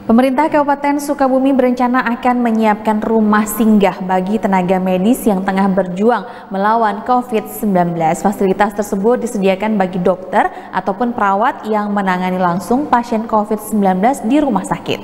Pemerintah Kabupaten Sukabumi berencana akan menyiapkan rumah singgah bagi tenaga medis yang tengah berjuang melawan COVID-19. Fasilitas tersebut disediakan bagi dokter ataupun perawat yang menangani langsung pasien COVID-19 di rumah sakit.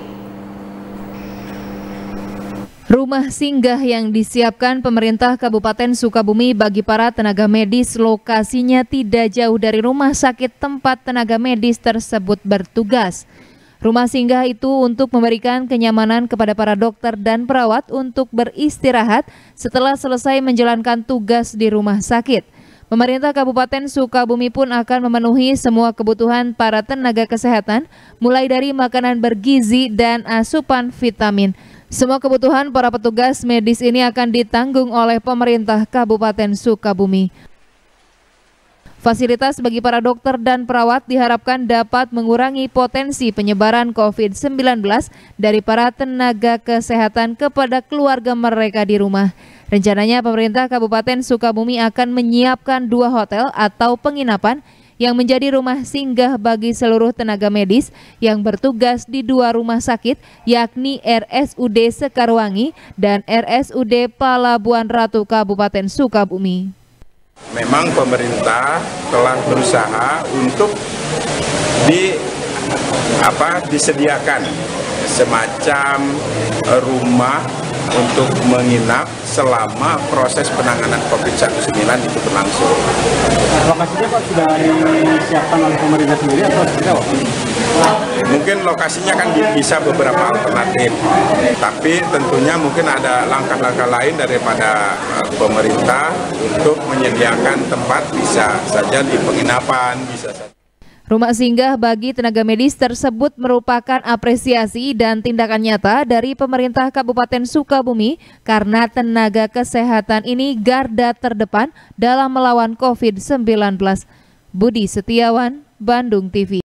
Rumah singgah yang disiapkan pemerintah Kabupaten Sukabumi bagi para tenaga medis lokasinya tidak jauh dari rumah sakit tempat tenaga medis tersebut bertugas. Rumah singgah itu untuk memberikan kenyamanan kepada para dokter dan perawat untuk beristirahat setelah selesai menjalankan tugas di rumah sakit. Pemerintah Kabupaten Sukabumi pun akan memenuhi semua kebutuhan para tenaga kesehatan, mulai dari makanan bergizi dan asupan vitamin. Semua kebutuhan para petugas medis ini akan ditanggung oleh pemerintah Kabupaten Sukabumi. Fasilitas bagi para dokter dan perawat diharapkan dapat mengurangi potensi penyebaran COVID-19 dari para tenaga kesehatan kepada keluarga mereka di rumah. Rencananya pemerintah Kabupaten Sukabumi akan menyiapkan 2 hotel atau penginapan yang menjadi rumah singgah bagi seluruh tenaga medis yang bertugas di 2 rumah sakit, yakni RSUD Sekarwangi dan RSUD Palabuhan Ratu Kabupaten Sukabumi. Memang pemerintah telah berusaha untuk disediakan semacam rumah untuk menginap selama proses penanganan COVID-19 itu berlangsung. Lokasinya Pak sudah disiapkan oleh pemerintah sendiri atau seperti apa? Mungkin lokasinya kan bisa beberapa alternatif, tapi tentunya mungkin ada langkah-langkah lain daripada pemerintah untuk menyediakan tempat, bisa saja di penginapan, bisa saja. Rumah singgah bagi tenaga medis tersebut merupakan apresiasi dan tindakan nyata dari pemerintah Kabupaten Sukabumi karena tenaga kesehatan ini garda terdepan dalam melawan COVID-19. Budi Setiawan, Bandung TV.